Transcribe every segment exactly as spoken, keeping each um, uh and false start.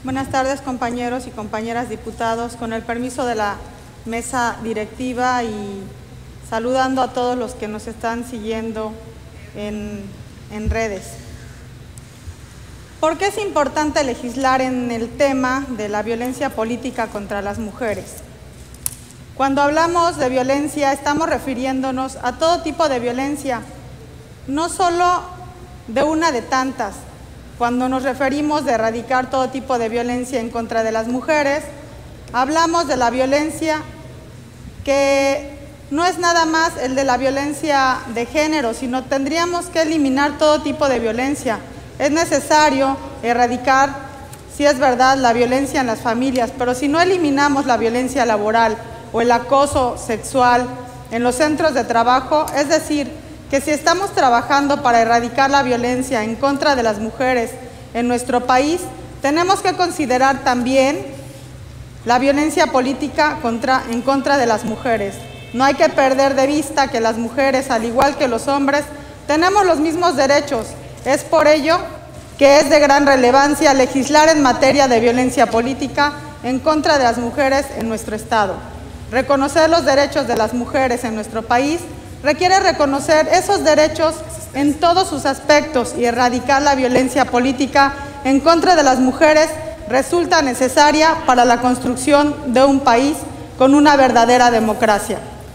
Buenas tardes, compañeros y compañeras diputados. Con el permiso de la mesa directiva y saludando a todos los que nos están siguiendo en, en redes. ¿Por qué es importante legislar en el tema de la violencia política contra las mujeres? Cuando hablamos de violencia, estamos refiriéndonos a todo tipo de violencia, no solo de una de tantas. Cuando nos referimos de erradicar todo tipo de violencia en contra de las mujeres, hablamos de la violencia que no es nada más el de la violencia de género, sino tendríamos que eliminar todo tipo de violencia. Es necesario erradicar, si es verdad, la violencia en las familias, pero si no eliminamos la violencia laboral o el acoso sexual en los centros de trabajo, es decir, que si estamos trabajando para erradicar la violencia en contra de las mujeres en nuestro país, tenemos que considerar también la violencia política contra, en contra de las mujeres. No hay que perder de vista que las mujeres, al igual que los hombres, tenemos los mismos derechos. Es por ello que es de gran relevancia legislar en materia de violencia política en contra de las mujeres en nuestro Estado. Reconocer los derechos de las mujeres en nuestro país requiere reconocer esos derechos en todos sus aspectos y erradicar la violencia política en contra de las mujeres resulta necesaria para la construcción de un país con una verdadera democracia.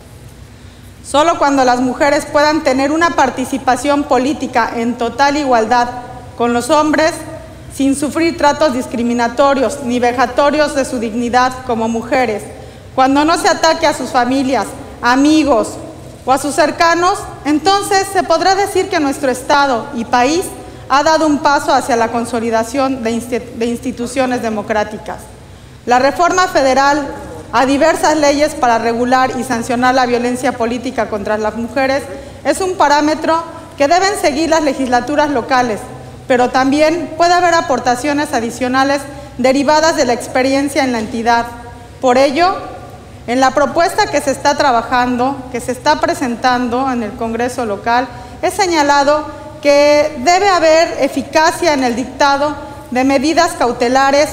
Solo cuando las mujeres puedan tener una participación política en total igualdad con los hombres, sin sufrir tratos discriminatorios ni vejatorios de su dignidad como mujeres, cuando no se ataque a sus familias, amigos, o a sus cercanos, entonces se podrá decir que nuestro Estado y país ha dado un paso hacia la consolidación de, inst de instituciones democráticas. La reforma federal a diversas leyes para regular y sancionar la violencia política contra las mujeres es un parámetro que deben seguir las legislaturas locales, pero también puede haber aportaciones adicionales derivadas de la experiencia en la entidad. Por ello, en la propuesta que se está trabajando, que se está presentando en el Congreso local, es señalado que debe haber eficacia en el dictado de medidas cautelares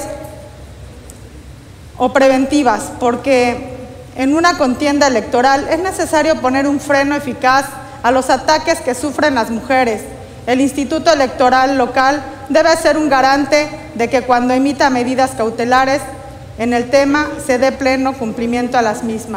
o preventivas, porque en una contienda electoral es necesario poner un freno eficaz a los ataques que sufren las mujeres. El Instituto Electoral local debe ser un garante de que cuando emita medidas cautelares en el tema se dé pleno cumplimiento a las mismas.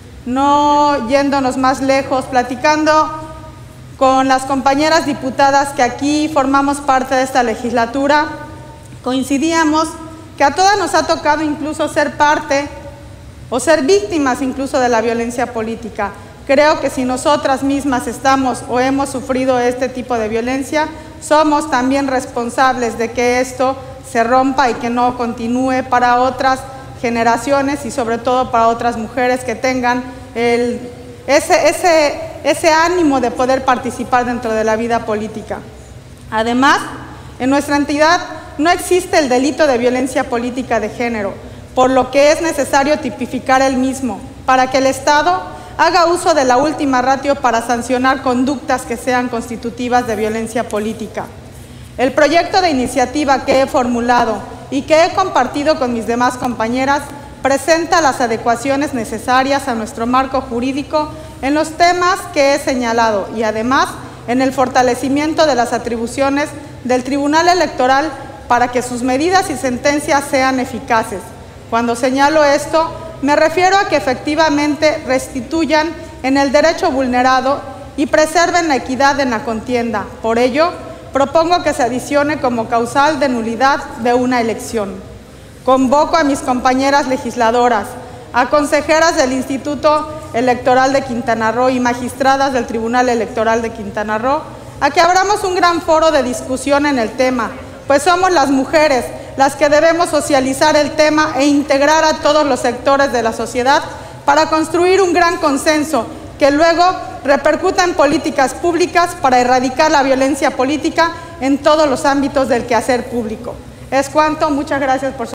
No yéndonos más lejos, platicando con las compañeras diputadas que aquí formamos parte de esta legislatura, coincidíamos que a todas nos ha tocado incluso ser parte o ser víctimas incluso de la violencia política. Creo que si nosotras mismas estamos o hemos sufrido este tipo de violencia, somos también responsables de que esto se rompa y que no continúe para otras generaciones y sobre todo para otras mujeres que tengan el, ese, ese, ese ánimo de poder participar dentro de la vida política. Además, en nuestra entidad no existe el delito de violencia política de género, por lo que es necesario tipificar el mismo para que el Estado haga uso de la última ratio para sancionar conductas que sean constitutivas de violencia política. El proyecto de iniciativa que he formulado y que he compartido con mis demás compañeras presenta las adecuaciones necesarias a nuestro marco jurídico en los temas que he señalado y además en el fortalecimiento de las atribuciones del Tribunal Electoral para que sus medidas y sentencias sean eficaces. Cuando señalo esto, me refiero a que efectivamente restituyan en el derecho vulnerado y preserven la equidad en la contienda. Por ello, propongo que se adicione como causal de nulidad de una elección. Convoco a mis compañeras legisladoras, a consejeras del Instituto Electoral de Quintana Roo y magistradas del Tribunal Electoral de Quintana Roo, a que abramos un gran foro de discusión en el tema, pues somos las mujeres las que debemos socializar el tema e integrar a todos los sectores de la sociedad para construir un gran consenso que luego repercuta en políticas públicas para erradicar la violencia política en todos los ámbitos del quehacer público. Es cuanto, muchas gracias por su